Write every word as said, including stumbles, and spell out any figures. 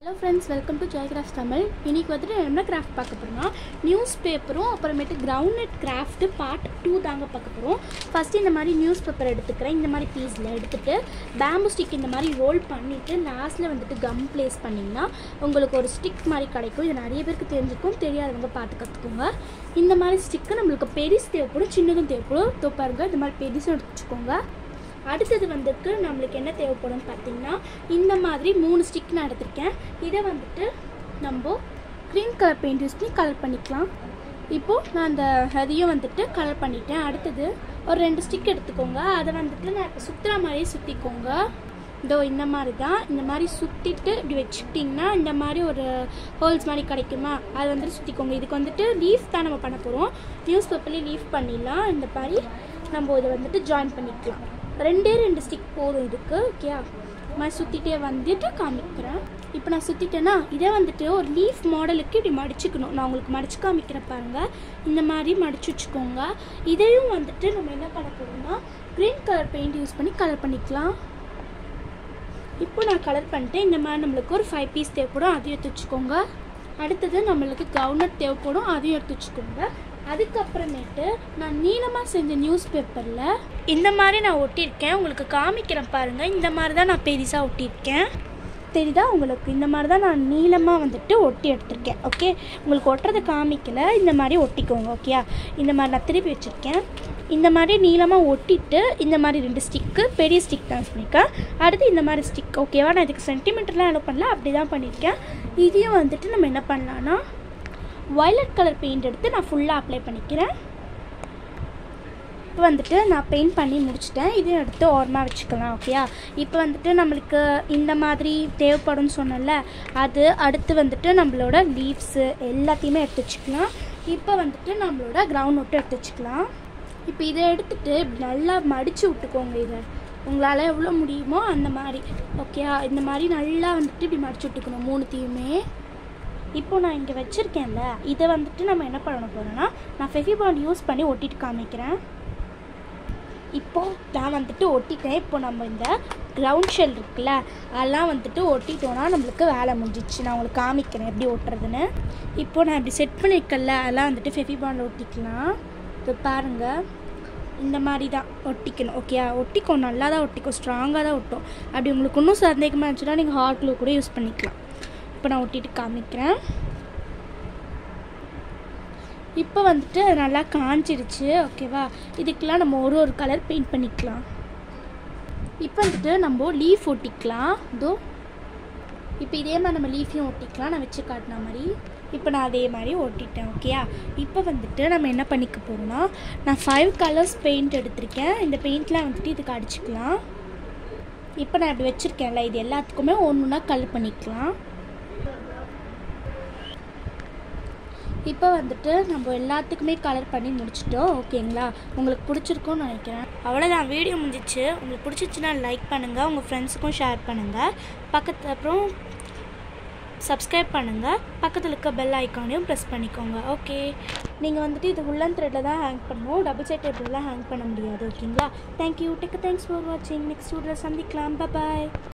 Hello friends, welcome to Joy Crafts Tamil. இன்னைக்கு வந்து என்ன கிராஃப்ட் பார்க்க போறோம்னா நியூஸ் பேப்பரும் அப்புறமேட்டு கிரவுண்ட் கிராஃப்ட் பார்ட் டூ தாங்க பார்க்க போறோம். ஃபர்ஸ்ட் இந்த மாதிரி நியூஸ் பேப்பர் எடுத்துக்கிறேன். இந்த மாதிரி பீஸ்ல எடுத்துட்டு பேம்பு ஸ்டிக் இந்த மாதிரி ரோல் பண்ணிட்டு லாஸ்ட்ல வந்துட்டு கம் ப்ளேஸ் பண்ணீங்கன்னா உங்களுக்கு ஒரு ஸ்டிக் மாதிரி கிடைக்கும். இது நிறைய பேருக்கு தெரிஞ்சிருக்கும், தெரியாதவங்க பார்த்து கற்றுக்கோங்க. இந்த மாதிரி ஸ்டிக்கு நம்மளுக்கு பெருசு தேவைப்படும், சின்னதும் தேவைப்படும். தோ பாருங்க, இந்த மாதிரி பெருசும் எடுத்துக்கோங்க. அடுத்தது வந்துட்டு நம்மளுக்கு என்ன தேவைப்படும் பார்த்தீங்கன்னா இந்த மாதிரி மூணு ஸ்டிக் நான் எடுத்திருக்கேன். இதை வந்துட்டு நம்ம க்ரீன் கலர் பெயிண்ட் யூஸ் பண்ணி கலர் பண்ணிக்கலாம். இப்போது நான் அந்த அதையும் வந்துட்டு கலர் பண்ணிட்டேன். அடுத்தது ஒரு ரெண்டு ஸ்டிக் எடுத்துக்கோங்க. அதை வந்துட்டு நான் இப்போ சுற்றுற மாதிரியே சுற்றிக்கோங்க. இதோ இந்த மாதிரி தான், இந்த மாதிரி சுற்றிட்டு இப்படி வச்சுக்கிட்டிங்கன்னா இந்த மாதிரி ஒரு ஹோல்ஸ் மாதிரி கிடைக்குமா, அதை வந்துட்டு சுற்றிக்கோங்க. இதுக்கு வந்துட்டு லீஃப் தான் நம்ம பண்ண போகிறோம். நியூஸ் பேப்பர்லேயே லீஃப் பண்ணிடலாம். இந்த மாதிரி நம்ம இதை வந்துட்டு ஜாயின் பண்ணிக்கலாம். ரெண்டே ரெண்டு ஸ்டிக் போதும் இதுக்கு. ஓகே, நான் சுற்றிட்டே வந்துட்டு காமிக்கிறேன். இப்போ நான் சுற்றிட்டேன்னா இதை வந்துட்டு ஒரு லீஃப் மாடலுக்கு இப்படி மடிச்சுக்கணும். நான் உங்களுக்கு மடிச்சு காமிக்கிறேன் பாருங்கள். இந்த மாதிரி மடிச்சு வச்சுக்கோங்க. இதையும் வந்துட்டு நம்ம என்ன பண்ண போகிறோம்னா க்ரீன் கலர் பெயிண்ட் யூஸ் பண்ணி கலர் பண்ணிக்கலாம். இப்போ நான் கலர் பண்ணிட்டேன். இந்த மாதிரி நம்மளுக்கு ஒரு ஃபைவ் பீஸ் தேவைப்படும், அதையும் எடுத்து வச்சுக்கோங்க. அடுத்தது நம்மளுக்கு கவுனர் தேவைப்படும், அதையும் எடுத்து வச்சுக்கோங்க. அதுக்கப்புறமேட்டு நான் நீளமாக செஞ்ச நியூஸ் பேப்பரில் இந்த மாதிரி நான் ஒட்டியிருக்கேன். உங்களுக்கு காமிக்கிறேன் பாருங்கள். இந்த மாதிரி தான் நான் பெருசாக ஒட்டியிருக்கேன். தெரியுதா உங்களுக்கு? இந்த மாதிரி தான் நான் நீளமாக வந்துட்டு ஒட்டி எடுத்திருக்கேன். ஓகே, உங்களுக்கு ஒட்டுறது காமிக்கல, இந்த மாதிரி ஒட்டிக்கோங்க. ஓகே, இந்த மாதிரி நான் திருப்பி வச்சுருக்கேன். இந்த மாதிரி நீளமாக ஒட்டிட்டு இந்த மாதிரி ரெண்டு ஸ்டிக்கு பெரிய ஸ்டிக் தான் பண்ணியிருக்கேன். அடுத்து இந்த மாதிரி ஸ்டிக். ஓகேவா, நான் இதுக்கு சென்டிமீட்டர்லாம் அலோவ் பண்ணல, அப்படி தான் பண்ணியிருக்கேன். இதையும் வந்துட்டு நம்ம என்ன பண்ணலான்னா வயலட் கலர் பெயிண்ட் எடுத்து நான் ஃபுல்லாக அப்ளை பண்ணிக்கிறேன். இப்போ வந்துட்டு நான் பெயிண்ட் பண்ணி முடிச்சிட்டேன். இதையும் எடுத்து ஓரமாக வச்சுக்கலாம். ஓகேயா, இப்போ வந்துட்டு நம்மளுக்கு இந்த மாதிரி தேவைப்படும்னு சொன்னல, அது அடுத்து வந்துட்டு நம்மளோட லீவ்ஸு எல்லாத்தையுமே எடுத்து வச்சுக்கலாம். இப்போ வந்துட்டு நம்மளோட கிரவுண்ட் நோட்டு எடுத்து வச்சுக்கலாம். இப்போ இதை எடுத்துகிட்டு நல்லா மடித்து விட்டுக்கோங்க. இதை உங்களால் எவ்வளோ முடியுமோ அந்த மாதிரி. ஓகேயா, இந்த மாதிரி நல்லா வந்துட்டு இப்படி மடித்து விட்டுக்கணும் மூணுத்தையுமே. இப்போ நான் இங்கே வச்சுருக்கேன்ல, இதை வந்துட்டு நம்ம என்ன பண்ண போகிறோன்னா நான் ஃபெவிபாண்ட் யூஸ் பண்ணி ஒட்டிட்டு காமிக்கிறேன். இப்போது நான் வந்துட்டு ஒட்டிட்டேன். இப்போ நம்ம இந்த கிரவுண்ட் ஷெல் இருக்குல்ல, அதெல்லாம் வந்துட்டு ஒட்டிட்டோன்னா நம்மளுக்கு வேலை முடிஞ்சிச்சு. நான் உங்களுக்கு காமிக்கிறேன் எப்படி ஒட்டுறதுன்னு. இப்போது நான் இப்படி செட் பண்ணியிருக்கல, அதெல்லாம் வந்துட்டு ஃபெவிபாண்ட் ஒட்டிக்கலாம். இப்போ பாருங்கள், இந்த மாதிரி தான் ஒட்டிக்கணும். ஓகே, ஒட்டிக்கோ, நல்லா தான் ஒட்டிக்கோ, ஸ்ட்ராங்காக தான் ஒட்டும். அப்படி உங்களுக்கு இன்னும் சந்தேகமாக இருந்துச்சுன்னா நீங்கள் ஹாட் க்ளூ கூட யூஸ் பண்ணிக்கலாம். இப்போ நான் ஒட்டிட்டு காமிக்கிறேன். இப்போ வந்துட்டு நல்லா காஞ்சிடுச்சு. ஓகேவா, இதுக்கெலாம் நம்ம ஒரு ஒரு கலர் பெயிண்ட் பண்ணிக்கலாம். இப்போ வந்துட்டு நம்ம லீஃப் ஒட்டிக்கலாம். இதோ இப்போ இதே மாதிரி நம்ம லீஃபையும் ஒட்டிக்கலாம், நான் வச்சு காட்டின மாதிரி. இப்போ நான் அதே மாதிரி ஒட்டிட்டேன். ஓகேயா, இப்போ வந்துட்டு நம்ம என்ன பண்ணிக்க போகிறோம்னா நான் ஃபைவ் கலர்ஸ் பெயிண்ட் எடுத்திருக்கேன். இந்த பெயிண்ட்லாம் வந்துட்டு இதுக்கு அடிச்சுக்கலாம். இப்போ நான் இப்படி வச்சுருக்கேன்ல, இது எல்லாத்துக்குமே ஒன்று ஒன்றா கலர் பண்ணிக்கலாம். இப்போ வந்துட்டு நம்ம எல்லாத்துக்குமே கலர் பண்ணி முடிச்சிட்டோம். ஓகேங்களா, உங்களுக்கு பிடிச்சிருக்கும்னு நினைக்கிறேன். அவ்வளோதான், வீடியோ முடிஞ்சிச்சு. உங்களுக்கு பிடிச்சிச்சுன்னா லைக் பண்ணுங்கள், உங்கள் ஃப்ரெண்ட்ஸுக்கும் ஷேர் பண்ணுங்கள். பக்கத்து அப்புறம் சப்ஸ்கிரைப் பண்ணுங்கள். பக்கத்தில் இருக்க பெல் ஐக்கானையும் ப்ரெஸ் பண்ணிக்கோங்க. ஓகே, நீங்கள் வந்துட்டு இது உள்ளன் த்ரெட்டில் தான் ஹேங் பண்ணணும், டபுள் சைட் டேபிள்லாம் ஹேங் பண்ண முடியாது. ஓகேங்களா, தேங்க்யூ, டேக் தேங்க்ஸ் ஃபார் வாட்சிங். நெக்ஸ்ட் வீடியோவில் சந்திக்கலாம். பாய்.